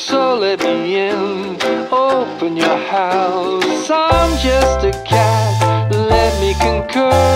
so let me in. Open your house, I'm just a cat, let me concur.